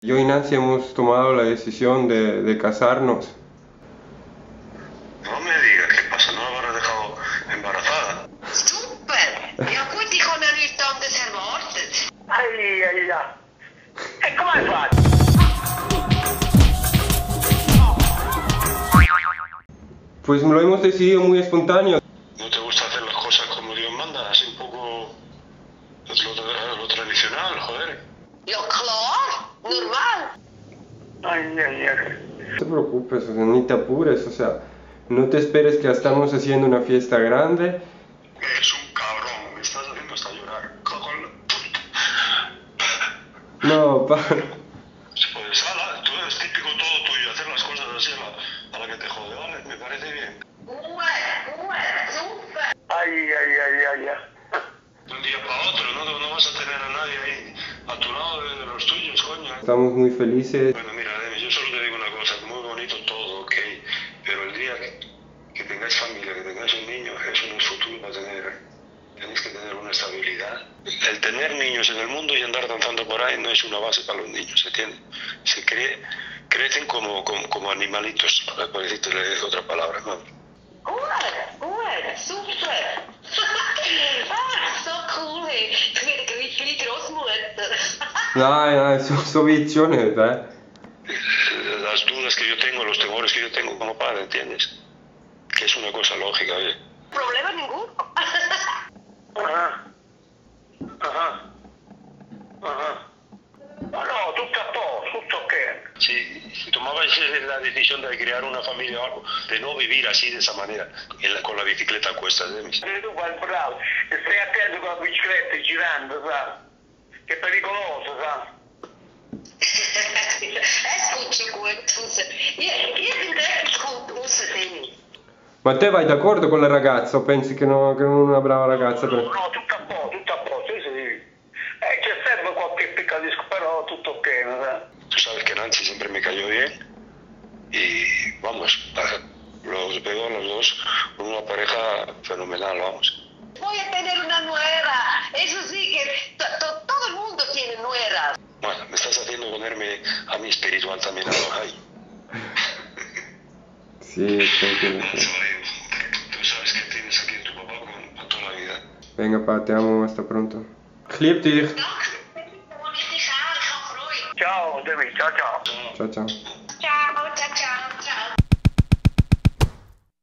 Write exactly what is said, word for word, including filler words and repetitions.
Yo y Nancy hemos tomado la decisión de, de casarnos. No me digas, ¿qué pasa? ¿No la habrás dejado embarazada? Super! Ja, gut, ich habe ja nichts anderes erwartet. Ai, ai, ai. E come hai fatto? Pues lo hemos decidido muy espontáneo. ¿No te gusta hacer las cosas como Dios manda? Así un poco lo, lo tradicional, joder. Ja, klar, normal. Ai, ai, ai. No te preocupes, o sea, ni te apures, o sea, no te esperes que estamos haciendo una fiesta grande. Eres un cabrón, me estás haciendo hasta llorar. Cagón. No, pa... Pues ala, tú eres típico todo tuyo, hacer las cosas así a la, a la que te jode, ¿vale? Me parece bien. Gut, gut, super. Ai, ai, ai, ai, ai. De un día para otro, ¿no? No vas a tener a nadie ahí a tu lado de, de los tuyos, coño. Estamos muy felices. Bueno, mira, Demi, yo solo te digo una cosa, muy bonito todo, ok, pero el día que, que tengáis familia, que tengáis un niño, eso no es futuro para tener. Tenéis que tener una estabilidad. El tener niños en el mundo y andar danzando por ahí no es una base para los niños, ¿se entiende? Se cree, crecen como, como, como animalitos, por decirte otra palabra, ¿no? Gut, gut, super. Ah, so cool, hey. Ich werde gleich wie Großmutter. Nein, nein, so, so wie yo nicht, ¿eh? Las dudas que yo tengo, los temores que yo tengo como padre, ¿entiendes? Que es una cosa lógica, oye. Problema ninguno. Ah. Ah. Ah. Ma no, tutto a posto, tutto ok. Si, si tomabais la decisión de crear una familia o algo, de no vivir así de esa manera, en la, con la bicicleta a cuestas de mis. E tu fai bravo, e stai attento con la bicicletta girando, sa? Che è pericoloso, sa? Es kommt schon gut raus. Irgendetwas kommt raus, Demi. Ma te vai d'accordo con la ragazza o pensi che, no, che non è una brava ragazza? No, Per... no, tutto a posto, tutto a posto, sì, sì. Eh, c'è sempre qualche picca di sc- però tutto ok, no, sa? Tú sabes que Nancy siempre me cayó bien y vamos, los veo a los dos con una pareja fenomenal, vamos. Voy a tener una nuera. Eso sí que to- to- todo el mundo tiene nueras. Bueno, me estás haciendo ponerme a mi espiritual también, ¿no? Ay. Sí, tranquilo. Sí. Tú sabes que tienes aquí a tu papá con, con toda la vida. Venga, pa, te amo, hasta pronto. Ik lieb dich. Danke. Ich dich auch. Ich habe Freude. Ciao, Demi, ciao, ciao. Ciao, ciao.